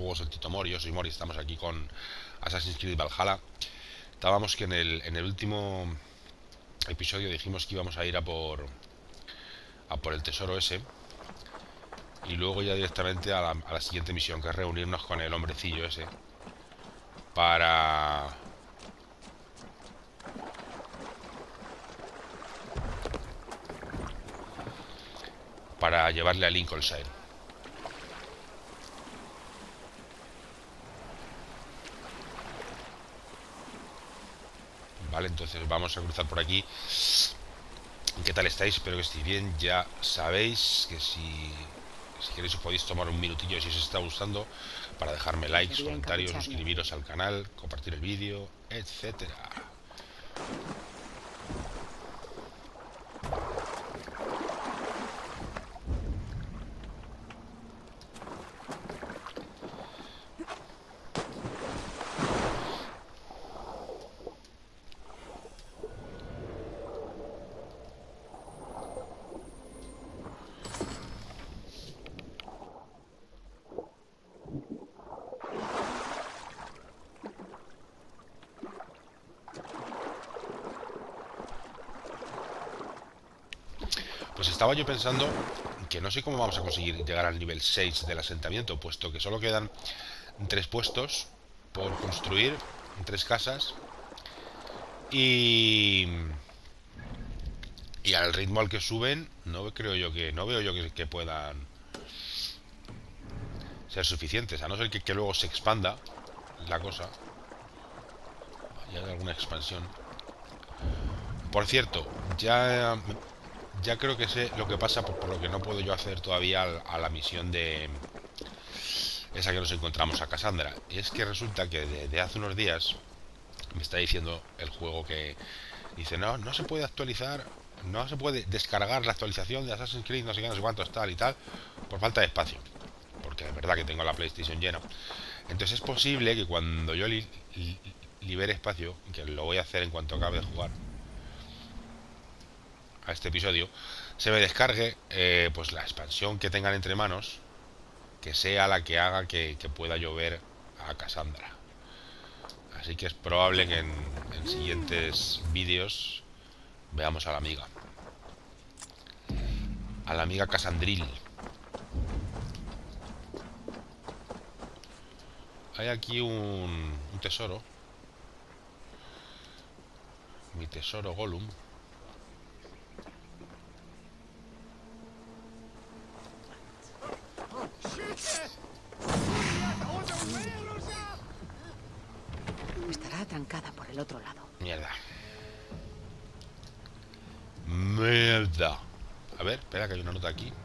juegos del Tito Mori. Yo soy Mori, estamos aquí con Assassin's Creed Valhalla. Estábamos que en el último episodio dijimos que íbamos a ir a por el tesoro ese. Y luego ya directamente a la siguiente misión, que es reunirnos con el hombrecillo ese. Para... Para llevarle a Lincolnshire. Vale, entonces vamos a cruzar por aquí. ¿Qué tal estáis? Espero que estéis bien. Ya sabéis que si queréis os podéis tomar un minutillo si os está gustando para dejarme likes, Debería comentarios, encapucharme. suscribiros al canal, compartir el vídeo, etcétera. Pues estaba yo pensando que no sé cómo vamos a conseguir llegar al nivel 6 del asentamiento, puesto que solo quedan 3 puestos por construir, 3 casas, y, y al ritmo al que suben, no veo yo que puedan ser suficientes, a no ser que luego se expanda la cosa y haya alguna expansión. Por cierto, ya creo que sé lo que pasa por lo que no puedo yo hacer todavía a la misión de esa que nos encontramos a Cassandra. Y es que resulta que desde hace unos días me está diciendo el juego que dice, no se puede actualizar, no se puede descargar la actualización de Assassin's Creed, no sé qué, no sé cuántos, tal y tal, por falta de espacio. Porque es verdad que tengo la PlayStation llena. Entonces es posible que cuando yo libere espacio, que lo voy a hacer en cuanto acabe de jugar a este episodio, se me descargue pues la expansión que tengan entre manos, que sea la que haga que pueda llover a Cassandra. Así que es probable que en siguientes vídeos veamos a la amiga Cassandril. Hay aquí un tesoro, mi tesoro Gollum. Estará atrancada por el otro lado. Mierda. Mierda. A ver, espera que hay una nota aquí.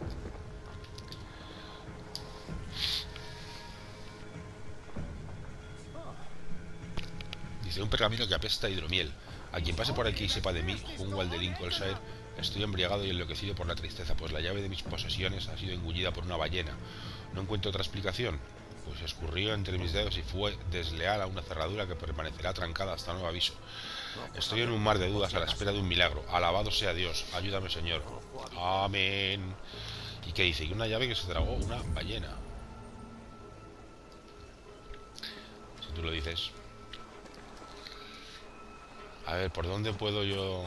Dice, un pergamino que apesta a hidromiel. A quien pase por aquí y sepa de mí, Hunwald de Lincolnshire, estoy embriagado y enloquecido por la tristeza, pues la llave de mis posesiones ha sido engullida por una ballena. No encuentro otra explicación. Pues escurrió entre mis dedos y fue desleal a una cerradura que permanecerá trancada hasta nuevo aviso. Estoy en un mar de dudas a la espera de un milagro. Alabado sea Dios. Ayúdame, Señor. Amén. ¿Y qué dice? Y una llave que se tragó una ballena. Si tú lo dices. A ver, ¿por dónde puedo yo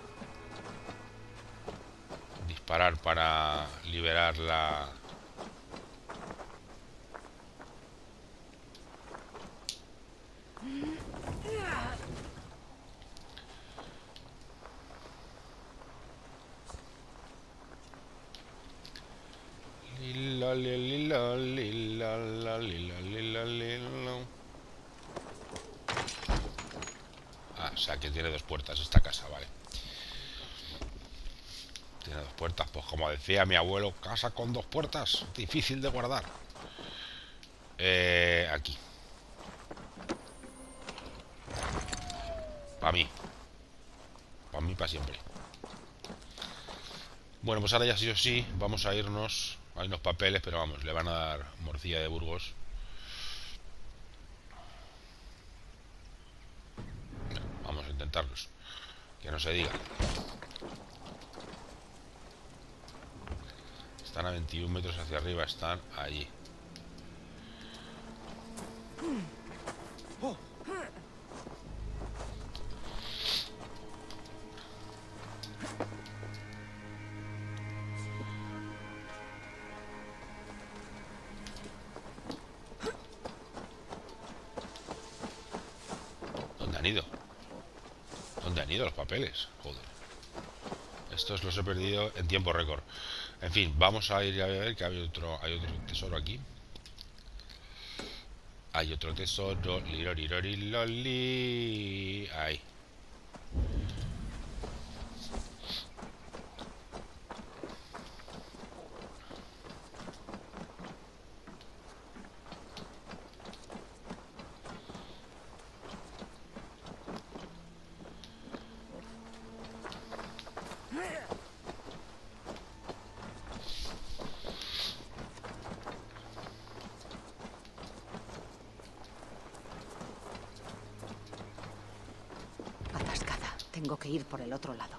disparar para liberar la... Lila, lila, lila, lila, lila, lila, lila. Ah, o sea que tiene 2 puertas esta casa, vale. Tiene 2 puertas, pues como decía mi abuelo, casa con 2 puertas, difícil de guardar. Aquí. Para mí. Para mí, para siempre. Bueno, pues ahora ya sí o sí, vamos a irnos. Hay unos papeles, pero vamos, le van a dar morcilla de Burgos. Vamos a intentarlos. Que no se diga. Están a 21 metros hacia arriba, están allí. ¿Dónde han ido? ¿Dónde han ido los papeles? Joder. Estos los he perdido en tiempo récord. En fin, vamos a ir a ver que hay otro tesoro aquí. Hay otro tesoro. Liroriroriloli. Ahí. Atascada. Tengo que ir por el otro lado.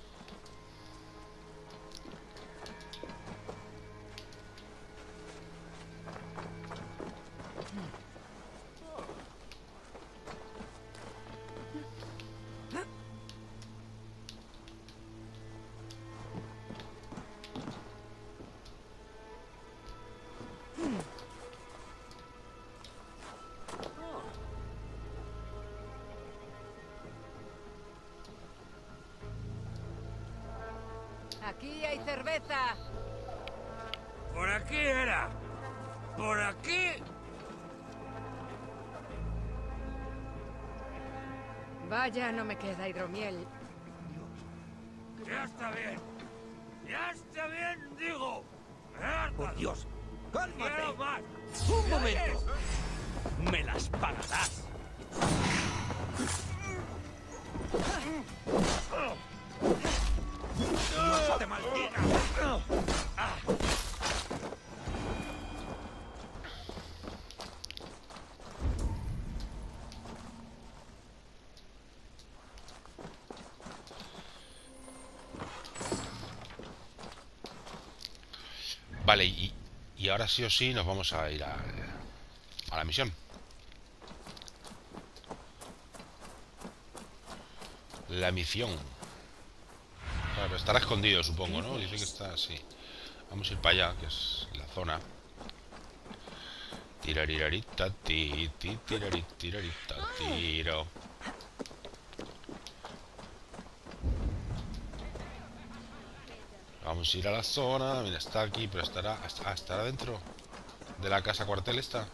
Aquí hay cerveza. Por aquí era. Por aquí. Vaya, no me queda hidromiel. Ya está bien. Ya está bien, digo. Por Dios, ¡Quiero cálmate. más! Un momento. Me las pagarás. ¡Dios te maldiga! Vale, y ahora sí o sí nos vamos a ir a la misión. La misión. Claro, estará escondido, supongo, ¿no? Dice que está así. Vamos a ir para allá, que es la zona. Tirarirarita, tirarita, tiro. Vamos a ir a la zona. Mira, está aquí, pero estará dentro de la casa cuartel esta.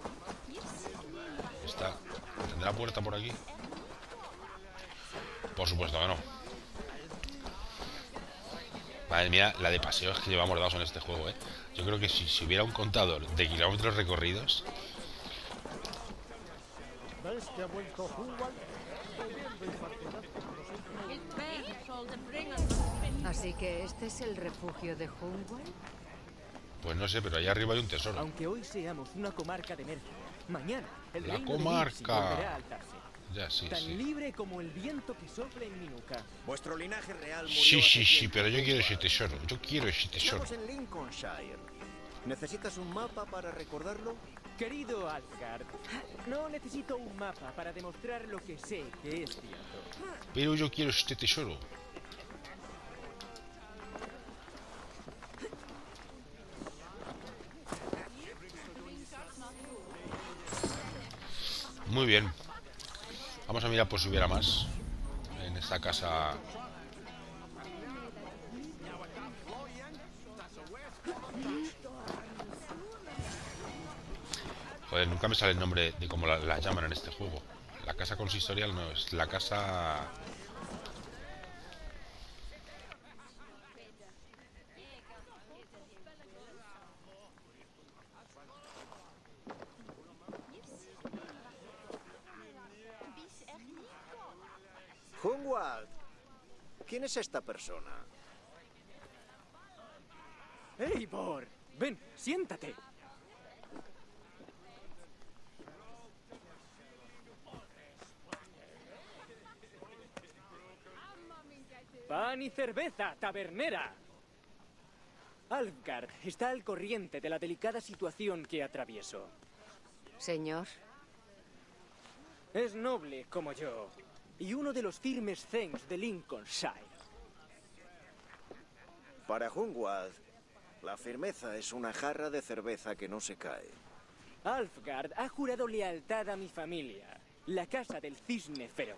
Está. ¿Tendrá puerta por aquí? Por supuesto que no. Madre mía, la de paseos que llevamos dados en este juego, ¿eh? Yo creo que si hubiera un contador de kilómetros recorridos... Así que este es el refugio de Hunwell. Pues no sé, pero allá arriba hay un tesoro. Aunque hoy seamos una comarca de Mercia, mañana el La reino de comarca. Nixie volverá a alzarse. Ya, sí, Tan sí. libre como el viento que sopla en mi nuca. Vuestro linaje real murió Sí, hace sí, sí, tiempo pero yo en quiero ese Hungría. tesoro. Yo quiero ese tesoro. Estamos en Lincolnshire. ¿Necesitas un mapa para recordarlo? Querido Alfgard, no necesito un mapa para demostrar lo que sé que es cierto. Pero yo quiero este tesoro. Muy bien. Vamos a mirar por si hubiera más en esta casa. Joder, nunca me sale el nombre de cómo la llaman en este juego. La casa consistorial no, es la casa... Hunwald. ¿Quién es esta persona? Eivor, ven, siéntate. Pan y cerveza, tabernera. Alfgard está al corriente de la delicada situación que atravieso. Señor, Es noble como yo, y uno de los firmes Thengs de Lincolnshire. Para Hunwald, la firmeza es una jarra de cerveza que no se cae. Alfgard ha jurado lealtad a mi familia, la casa del cisne feroz.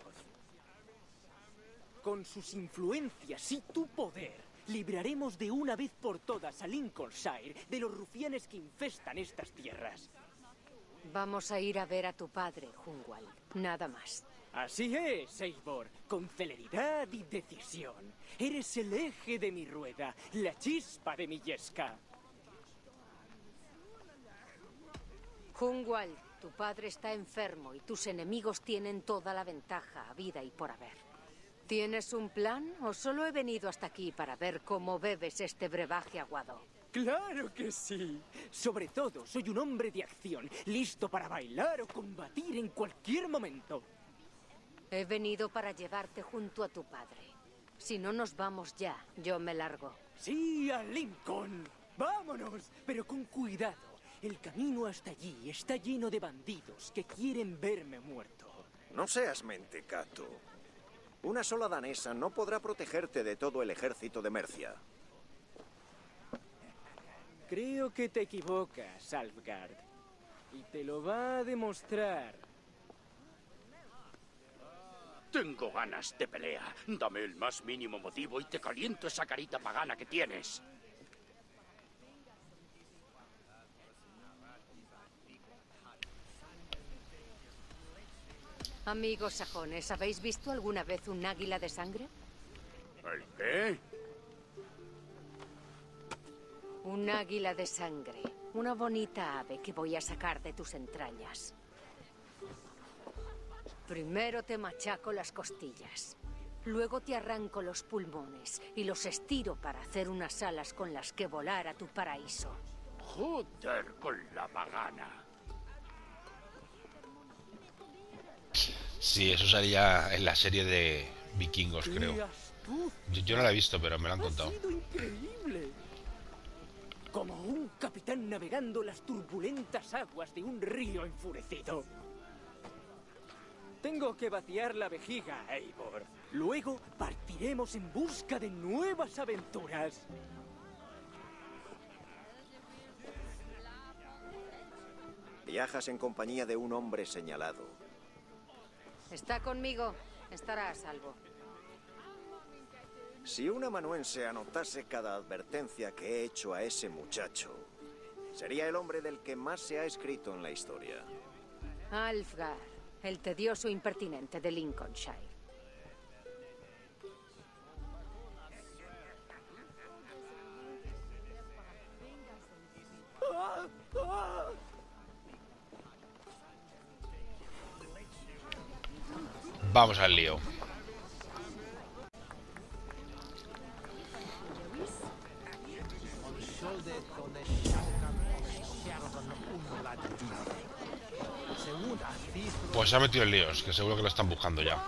Con sus influencias y tu poder, libraremos de una vez por todas a Lincolnshire de los rufianes que infestan estas tierras. Vamos a ir a ver a tu padre, Hungwald. Nada más. Así es, Eivor, con celeridad y decisión. Eres el eje de mi rueda, la chispa de mi yesca. Hungwald, tu padre está enfermo y tus enemigos tienen toda la ventaja, habida y por haber. ¿Tienes un plan o solo he venido hasta aquí para ver cómo bebes este brebaje aguado? ¡Claro que sí! Sobre todo, soy un hombre de acción, listo para bailar o combatir en cualquier momento. He venido para llevarte junto a tu padre. Si no nos vamos ya, yo me largo. ¡Sí, a Lincoln! ¡Vámonos! Pero con cuidado. El camino hasta allí está lleno de bandidos que quieren verme muerto. No seas mentecato. Una sola danesa no podrá protegerte de todo el ejército de Mercia. Creo que te equivocas, Alfgard. Y te lo va a demostrar. Tengo ganas de pelea. Dame el más mínimo motivo y te caliento esa carita pagana que tienes. Amigos sajones, ¿habéis visto alguna vez un águila de sangre? ¿El qué? Un águila de sangre. Una bonita ave que voy a sacar de tus entrañas. Primero te machaco las costillas. Luego te arranco los pulmones y los estiro para hacer unas alas con las que volar a tu paraíso. Joder con la pagana. Sí, eso salía en la serie de Vikingos, creo. Yo no la he visto, pero me lo han contado. Ha sido increíble. Como un capitán navegando las turbulentas aguas de un río enfurecido. Tengo que vaciar la vejiga, Eivor. Luego partiremos en busca de nuevas aventuras. Viajas en compañía de un hombre señalado. Está conmigo. Estará a salvo. Si un amanuense anotase cada advertencia que he hecho a ese muchacho, sería el hombre del que más se ha escrito en la historia. Alfgar, el tedioso impertinente de Lincolnshire. Vamos al lío. Pues se ha metido en líos, que seguro que lo están buscando ya.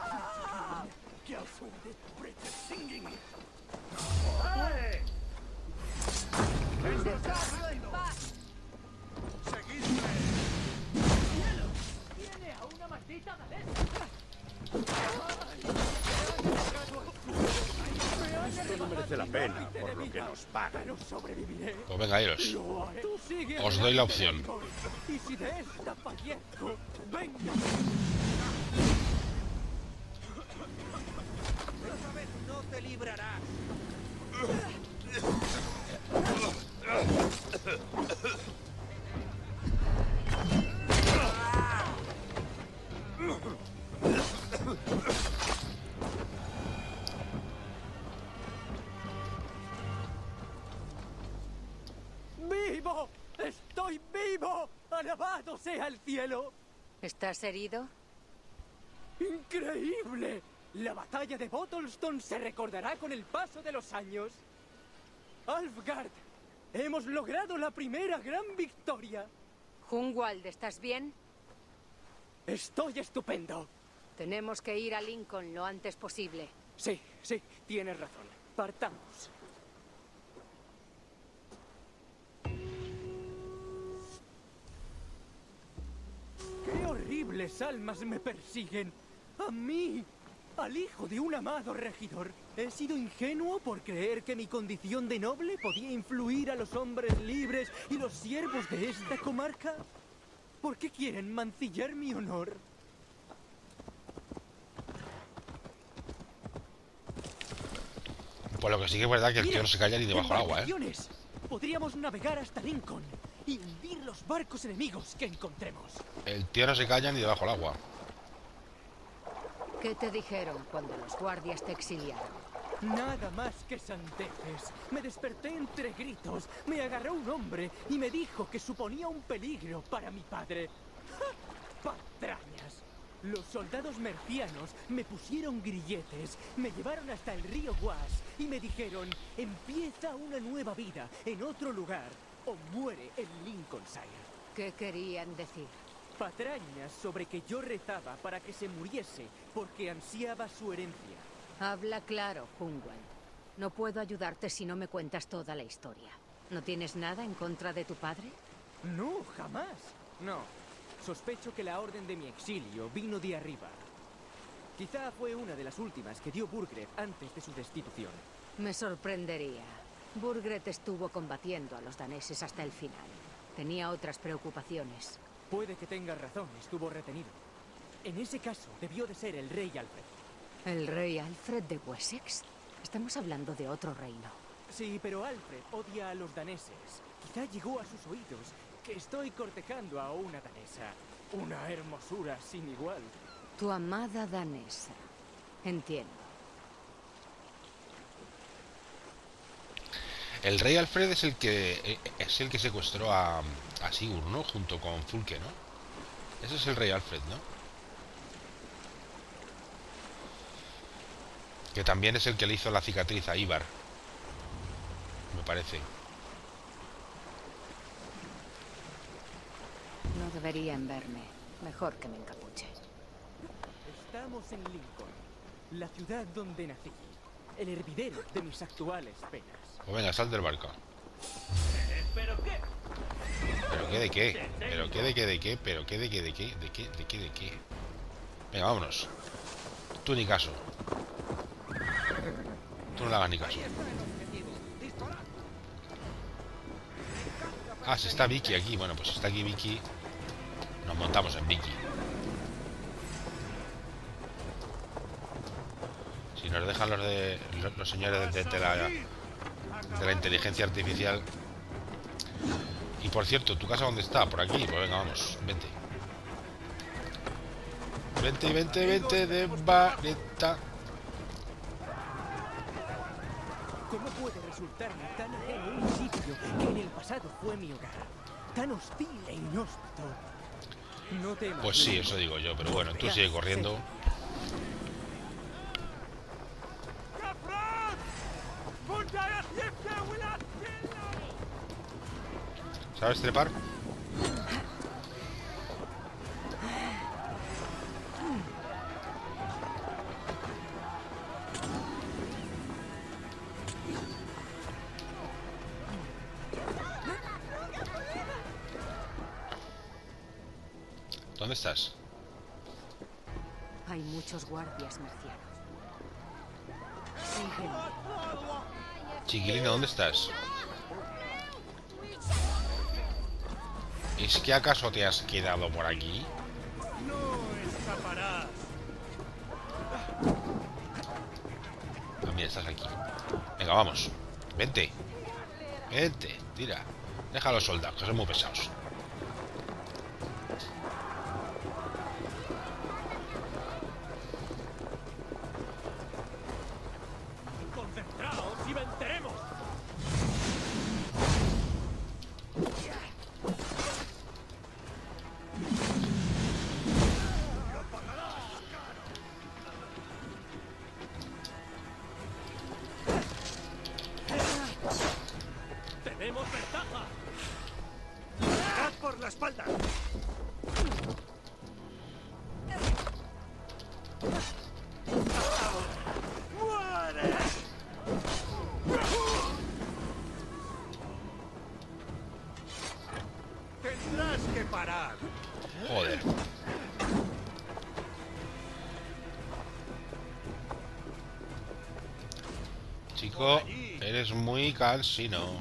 Esto no merece la pena por lo que nos pagan. Pues venga, iros. Os doy la opción. Y si de esta fallezco, venga. Esta vez no te librarás. ¡Vivo! ¡Estoy vivo! ¡Alabado sea el cielo! ¿Estás herido? ¡Increíble! La batalla de Bottlestone se recordará con el paso de los años. Alfgard, hemos logrado la primera gran victoria. Hungwald, ¿estás bien? Estoy estupendo. Tenemos que ir a Lincoln lo antes posible. Sí, tienes razón. Partamos. ¡Qué horribles almas me persiguen! ¡A mí! ¡Al hijo de un amado regidor! ¿He sido ingenuo por creer que mi condición de noble podía influir a los hombres libres y los siervos de esta comarca? ¿Por qué quieren mancillar mi honor? Pues lo que sí que es verdad que el tío Mira, no se calla ni debajo del agua, ¿eh? embarcaciones. Podríamos navegar hasta Lincoln y hundir los barcos enemigos que encontremos. El tío no se calla ni debajo del agua. ¿Qué te dijeron cuando los guardias te exiliaron? Nada más que sandeces. Me desperté entre gritos. Me agarró un hombre y me dijo que suponía un peligro para mi padre. ¡Ja! ¡Patrañas! Los soldados mercianos me pusieron grilletes, me llevaron hasta el río Guas y me dijeron: empieza una nueva vida en otro lugar o muere en Lincolnshire. ¿Qué querían decir? Patrañas sobre que yo rezaba para que se muriese porque ansiaba su herencia. Habla claro, Hunwald. No puedo ayudarte si no me cuentas toda la historia. ¿No tienes nada en contra de tu padre? No, jamás. No. Sospecho que la orden de mi exilio vino de arriba. Quizá fue una de las últimas que dio Burgred antes de su destitución. Me sorprendería. Burgred estuvo combatiendo a los daneses hasta el final. Tenía otras preocupaciones. Puede que tenga razón, estuvo retenido. En ese caso, debió de ser el rey Alfred. ¿El rey Alfred de Wessex? Estamos hablando de otro reino. Sí, pero Alfred odia a los daneses. Quizá llegó a sus oídos que estoy cortejando a una danesa. Una hermosura sin igual. Tu amada danesa. Entiendo. El rey Alfred es el que secuestró a Sigurd, ¿no? Junto con Fulke, ¿no? Ese es el rey Alfred, ¿no? Que también es el que le hizo la cicatriz a Ivar, me parece. No deberían verme. Mejor que me encapuche. Estamos en Lincoln, la ciudad donde nací. El hervidero de mis actuales penas. Pues venga, sal del barco. ¿Pero qué? ¿Pero qué de qué? ¿Pero qué de qué de qué? ¿Pero qué de qué de qué? ¿De qué de qué de qué? Venga, vámonos. Tú ni caso. Tú no le hagas ni caso. Ah, si está Vicky aquí. Bueno, pues si está aquí Vicky, nos montamos en Vicky. Si nos dejan los señores de la inteligencia artificial. Y por cierto, ¿tu casa dónde está? Por aquí. Pues venga, vamos, vente. Vente de vareta. ¿Cómo puede resultarme tan ajeno un sitio que en el pasado fue mi hogar? Tan hostil e inhóspito. No temas. Pues sí, eso digo yo, pero bueno, tú sigue corriendo. ¿Sabes trepar? ¿Dónde estás? Hay muchos guardias mercianos. Sígueme. Chiquilina, ¿dónde estás? ¿Es que acaso te has quedado por aquí? No escaparás. Ah, mira, estás aquí. Venga, vamos. Vente. Vente, tira. Deja a los soldados, que son muy pesados. Concentraos y venceremos. Tenemos ventaja. ¡Atacad por la espalda! ¡Muere! Tendrás que parar. Joder. Chico, eres muy cansino.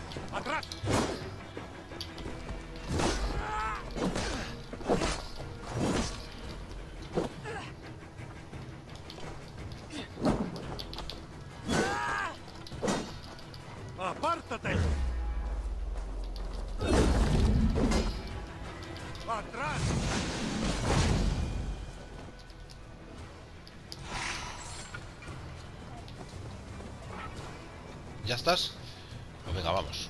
¡Atrás! ¿Ya estás? Pues venga, vamos.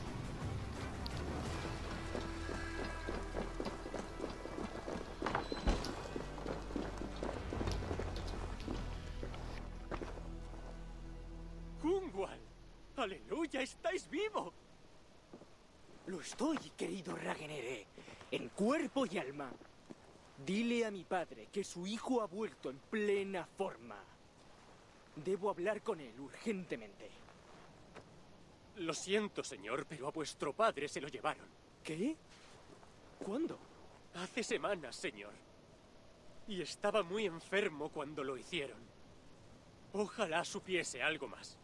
¡Hunwald! ¡Aleluya! ¡Estáis vivo! Lo estoy, querido Ragnere, en cuerpo y alma. Dile a mi padre que su hijo ha vuelto en plena forma. Debo hablar con él urgentemente. Lo siento, señor, pero a vuestro padre se lo llevaron. ¿Qué? ¿Cuándo? Hace semanas, señor. Y estaba muy enfermo cuando lo hicieron. Ojalá supiese algo más.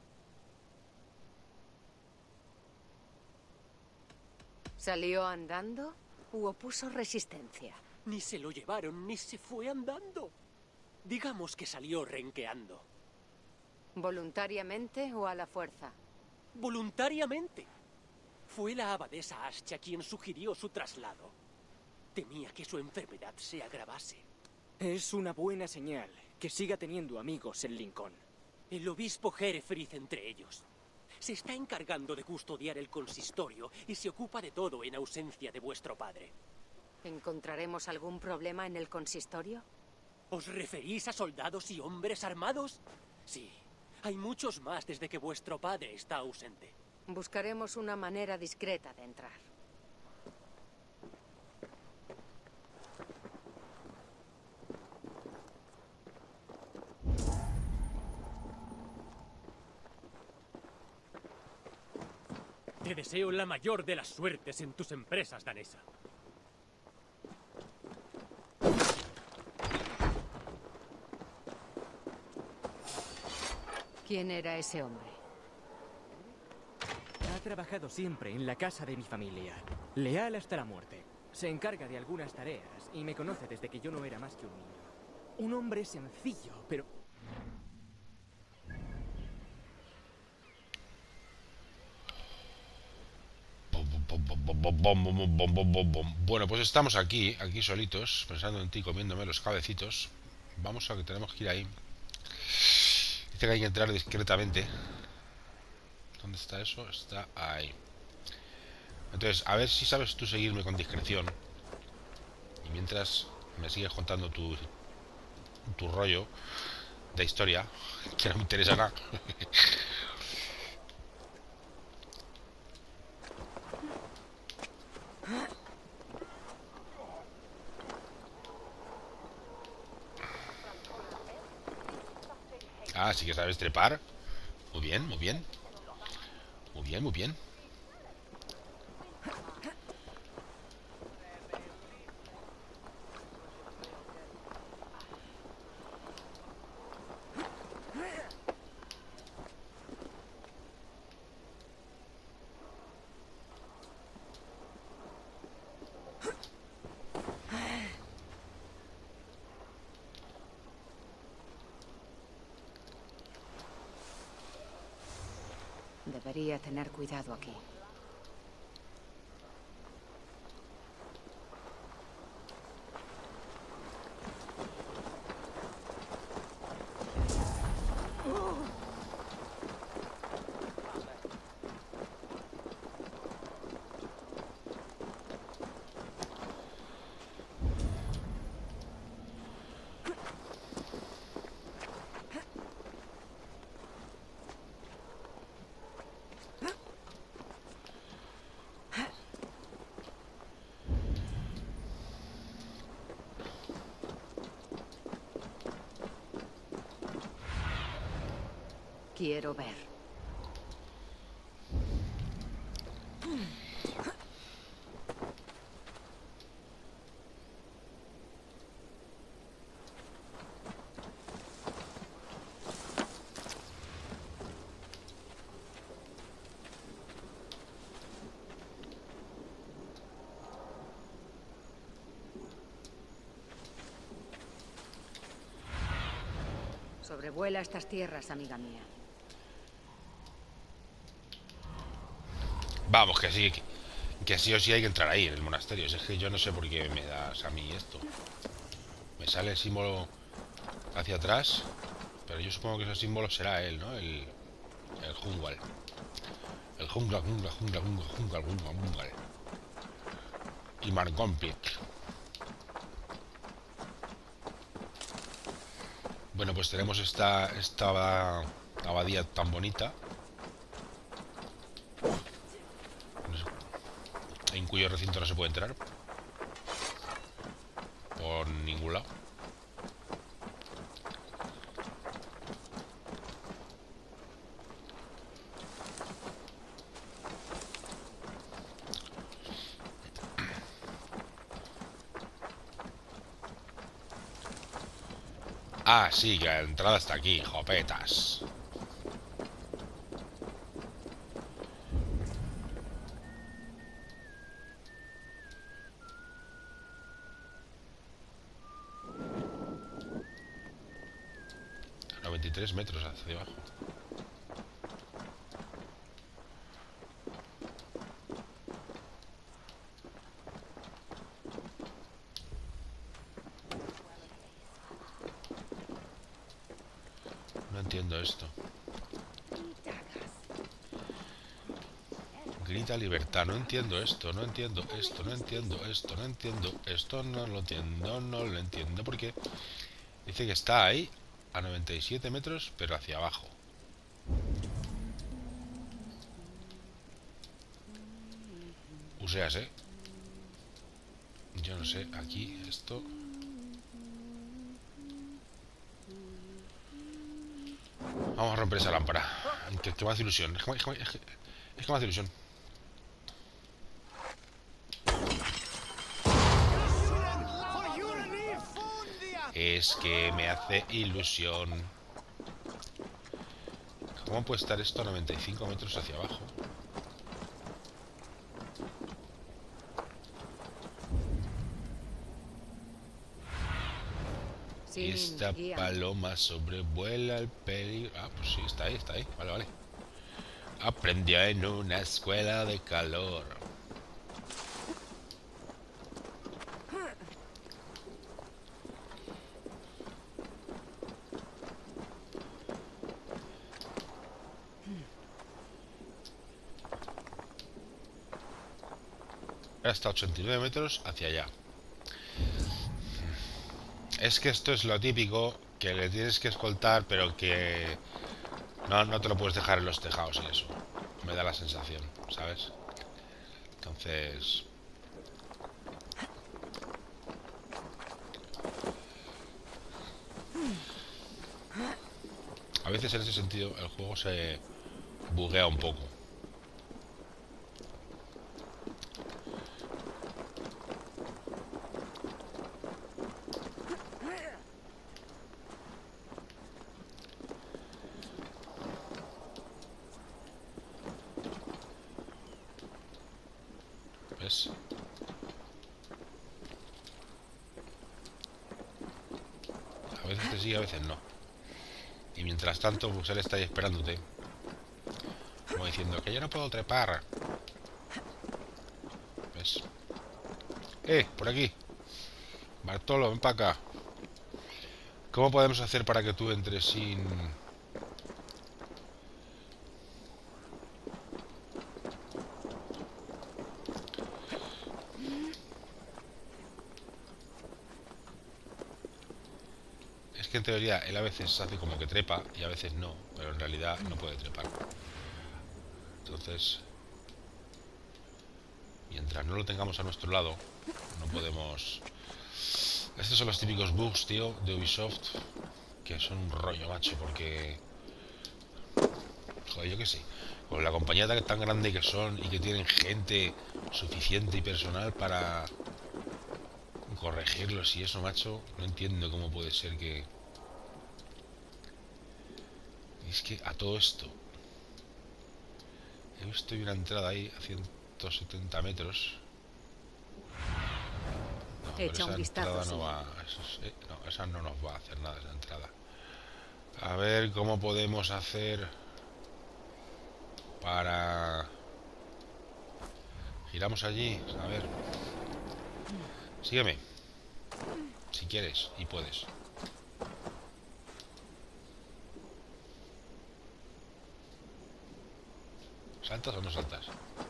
¿Salió andando u opuso resistencia? Ni se lo llevaron, ni se fue andando. Digamos que salió renqueando. ¿Voluntariamente o a la fuerza? Voluntariamente. Fue la abadesa Astia quien sugirió su traslado. Temía que su enfermedad se agravase. Es una buena señal que siga teniendo amigos en Lincoln. El obispo Herefrith entre ellos. Se está encargando de custodiar el consistorio y se ocupa de todo en ausencia de vuestro padre. ¿Encontraremos algún problema en el consistorio? ¿Os referís a soldados y hombres armados? Sí, hay muchos más desde que vuestro padre está ausente. Buscaremos una manera discreta de entrar. Te deseo la mayor de las suertes en tus empresas, danesa. ¿Quién era ese hombre? Ha trabajado siempre en la casa de mi familia. Leal hasta la muerte. Se encarga de algunas tareas y me conoce desde que yo no era más que un niño. Un hombre sencillo, pero... Bueno, pues estamos aquí solitos, pensando en ti, comiéndome los cabecitos. Vamos a que tenemos que ir ahí. Dice que hay que entrar discretamente. ¿Dónde está eso? Está ahí. Entonces, a ver si sabes tú seguirme con discreción. Y mientras me sigues contando tu rollo de historia, que no me interesa nada. Ah, sí que sabes trepar. Muy bien, muy bien. Muy bien, muy bien. Debería tener cuidado aquí. Quiero ver. Sobrevuela estas tierras, amiga mía. Vamos, que sí, que sí o sí hay que entrar ahí, en el monasterio. Es que yo no sé por qué me das a mí esto. Me sale el símbolo hacia atrás, pero yo supongo que ese símbolo será él, ¿no? El jungle. El jungla. Y Margompic. Bueno, pues tenemos esta abadía tan bonita, en cuyo recinto no se puede entrar por ningún lado. Ah, sí, que la entrada está aquí, jopetas. A 93 metros hacia abajo. No entiendo esto. Grita libertad. No entiendo esto. No entiendo esto. No entiendo esto. No entiendo esto. No lo entiendo. No lo entiendo. Porque dice que está ahí a 97 metros, pero hacia abajo. Useas, ¿eh? Yo no sé. Aquí esto... Vamos a romper esa lámpara. Que me hace ilusión. Es que me hace ilusión. Es que me hace ilusión. ¿Cómo puede estar esto a 95 metros hacia abajo? Sin Esta guía. paloma sobrevuela el peligro. Ah, pues sí, está ahí, está ahí. Vale, vale. Aprendió en una escuela de calor. Hasta 89 metros hacia allá. Es que esto es lo típico, que le tienes que escoltar, pero que no te lo puedes dejar en los tejados y eso. Me da la sensación, ¿sabes? Entonces... A veces en ese sentido el juego se buguea un poco. ¿Ves? A veces te sigue, a veces no. Y mientras tanto, pues él está ahí esperándote. Como diciendo que yo no puedo trepar. ¿Ves? Por aquí. Bartolo, ven para acá. ¿Cómo podemos hacer para que tú entres sin...? Es que en teoría él a veces hace como que trepa y a veces no, pero en realidad no puede trepar. Entonces, mientras no lo tengamos a nuestro lado, no podemos... Estos son los típicos bugs, tío, de Ubisoft, que son un rollo, macho, porque... Joder, yo qué sé. Con la compañía tan grande que son y que tienen gente suficiente y personal para corregirlos y eso, macho, no entiendo cómo puede ser que... Es que a todo esto... He visto una entrada ahí a 170 metros. No, pero Echa esa un vistazo, entrada no sí. va... no, esa no nos va a hacer nada, esa entrada. A ver cómo podemos hacer para... Giramos allí, a ver. Sígueme. Si quieres y puedes. ¿Ves? 1 ¿Saltas o no saltas?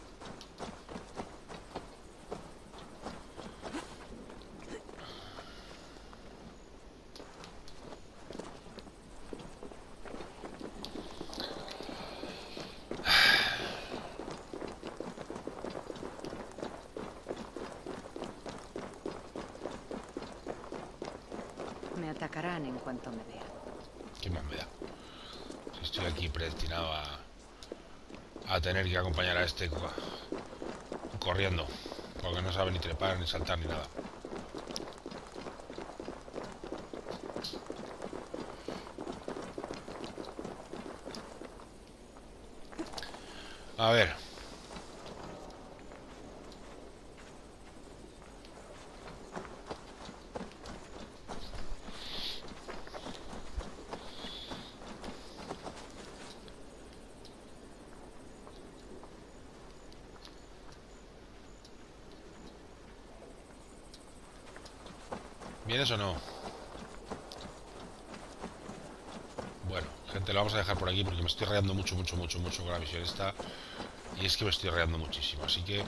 Me atacarán en cuanto me vean. ¿Qué más me da? Si estoy aquí predestinado a tener que acompañar a este corriendo, porque no sabe ni trepar, ni saltar, ni nada. A ver. ¿Vienes o no? Bueno, gente, lo vamos a dejar por aquí porque me estoy rayando mucho con la misión esta. Y es que me estoy rayando muchísimo, así que...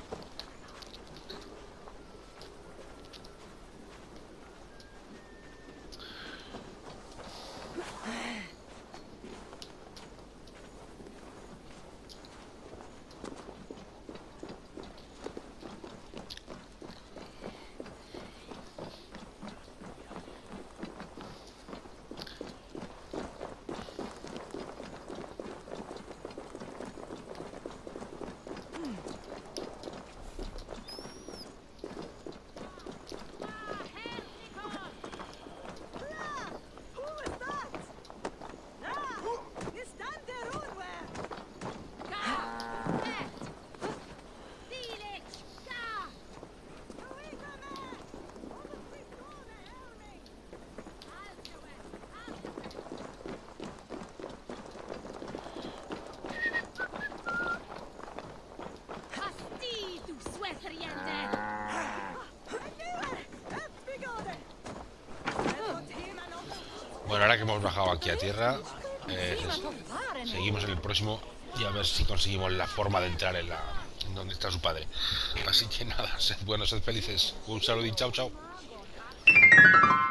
Bueno, ahora que hemos bajado aquí a tierra, seguimos en el próximo y a ver si conseguimos la forma de entrar en donde está su padre. Así que nada, sed buenos, sed felices. Un saludo y chao, chao.